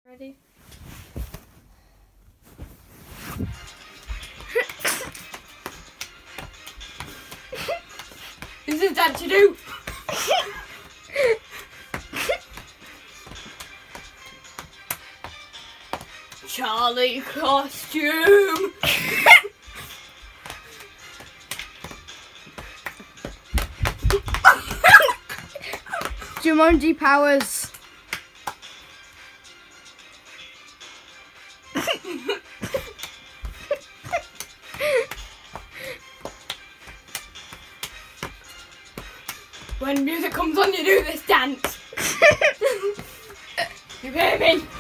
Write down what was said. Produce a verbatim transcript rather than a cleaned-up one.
Ready? This is Dad to do. Charlie costume. Jumanji powers. When music comes on, you do this dance. You hear me?